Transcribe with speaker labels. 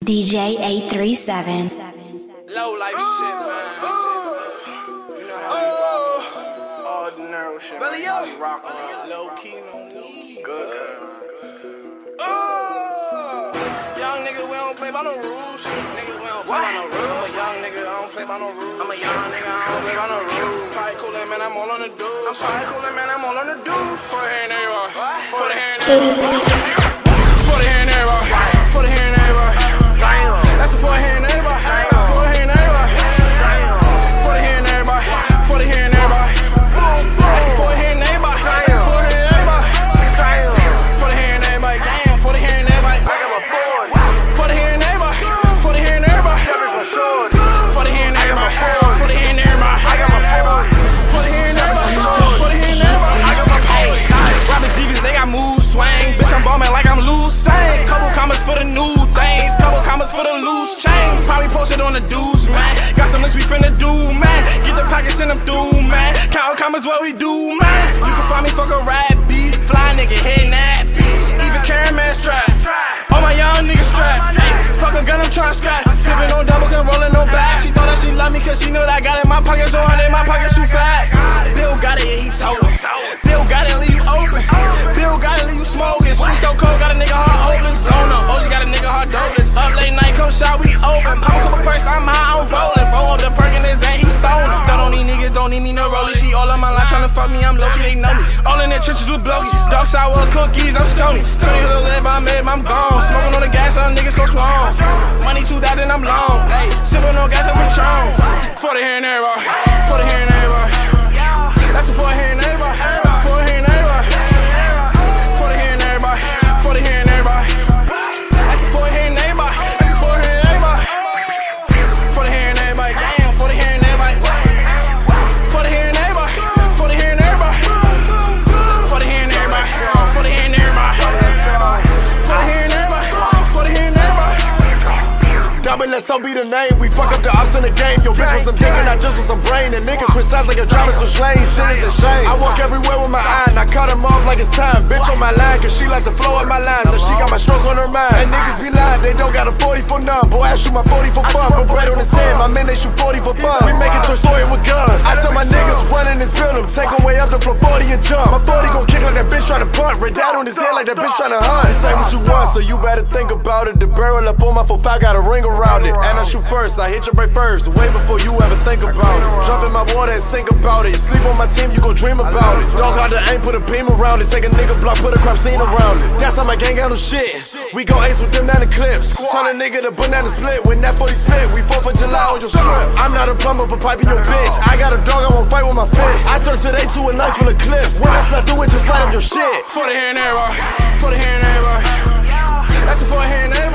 Speaker 1: DJ 837.
Speaker 2: Low life shit, man. You know how ordinary shit. Belly up. Rock low key, good. Young nigga, we don't play by no rules. Nigga, we don't play by no rules. I'm a young nigga, I don't play by no rules. I'm a young nigga, I don't play by no rules. Probably coolin', man, I'm all on the dudes. I'm probably coolin', man, I'm all on the dudes. For the hand everybody. For the hand everybody. For the hand everybody. For the hand everybody. That's the forehand everybody. That's the forehand everybody. For the hand everybody. For the hand everybody. That's the forehand everybody. That's the forehand everybody. For the hand everybody. Damn. For the hand everybody. I got my board. For the hand everybody. For the hand everybody. For the hand everybody. For the hand everybody. I got my board. For the hand everybody. For the hand everybody. I got my board. Rapping divas, they got moves, swing. Bitch, I'm bombing like I'm loose. Same. Couple comments for the new things. Couple comments for the loose change. Probably posted on the dudes, man. Got some links we finna do, man. Get the pockets, send them through, man. Count comments what we do, man. You can find me fuck a rap beat. Fly nigga hitting that beat. Even carrying man strap. All my young niggas strap. Fuck a gun, I'm tryna scrap. Sippin' on double gun, rollin' no back. She thought that she love me cause she knew that I got it in my pockets. So in my pockets too fat. Bill got it, yeah, he told me. Bill got it, leave you open. Bill got it, leave you smoking. Street so cold, got a nigga heart open. Oh no, OG got a nigga heart dopeless. Up late night, come shot, we open. Pop a couple perks, I'm high, I'm rollin'. Roll up the perk in his hand, he stolen. Stun on these niggas, don't need me no rollie. She all on my line tryna fuck me, I'm low-key, they know me. All in the trenches with blokies. Dark sour cookies, I'm stony. 20 to the lip, I'm mid, I'm gone. Smoking on the gas, some niggas go strong. Money 2,000, I'm long. Ayy, sippin' on gas, I'm Patron. For the hand everybody. For the hand everybody. That's the forehand everybody. That's the forehand everybody. For the hand everybody. For the hand everybody. That's the forehand everybody. That's the forehand everybody. For the hand everybody. Damn. For the hand everybody. For the hand everybody. For the hand everybody. For the hand everybody. For the hand everybody. For the hand everybody. For the hand everybody.
Speaker 3: Double SO be the name. We fuck up the ops in the game. Yo, bitch was some thinking, not just with some brain. And niggas switch sides like a drama, so slang. Shit is a shame. I walk everywhere with my eye, and I cut him off like it's time. Bitch on my line, cause she like to flow up my lines. Now she got my stroke on her mind. And niggas be lying, they don't got a 40 for none. Boy, I shoot my 40 for fun. Put bread on his head, my men, they shoot 40 for fun. We make it to a story with guns. I tell my niggas run in this building, take them way up to floor 40 and jump. My 40 gon' kick like that bitch tryna punt. Red dad on his head like that bitch tryna hunt. This ain't what you want, so you better think about it. The barrel up on my 4.5 got a ring around it. And I shoot first, I hit your break first. Way before you ever think about it. Jump in my water and think about it. You sleep on my team, you gon' dream about it. Dog out the aim, put a beam around it. Take a nigga block, put a crime scene around it. That's how my gang handle shit. We go ace with them down the clips. Turn a nigga to banana split. When that 40 split, we 4th of July on your strip. I'm not a plumber, but piping your bitch. I got a dog, I won't fight with my fist. I turn today to a knife full of clips. When I slap through it, just light up your shit.
Speaker 2: For the hand everybody. For the hand everybody. That's the forehand everybody.